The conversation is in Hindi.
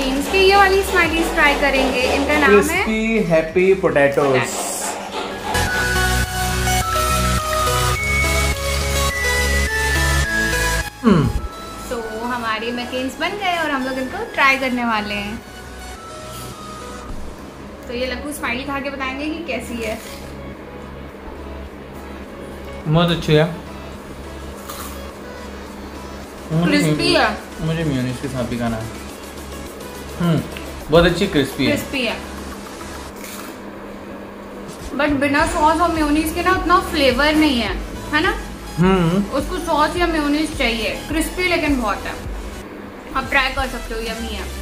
मकीन्स के ये वाली स्माइलीज ट्राई करेंगे। इनका नाम है क्रिस्पी हैप्पी पोटैटोज। तो हमारी मकीन्स बन गए और हम लोग इनको ट्राई करने वाले हैं। तो ये लक्कू स्माइली खा के बताएंगे कि कैसी है। बहुत अच्छी है, क्रिस्पी है। मुझे मेयोनीज के साथ भी खाना है। बहुत अच्छी क्रिस्पी है बट बिना सॉस और मेयोनीज के ना उतना फ्लेवर नहीं है ना। उसको सॉस या मेयोनीज चाहिए। क्रिस्पी लेकिन बहुत है, आप ट्राई कर सकते हो, यम्मी है।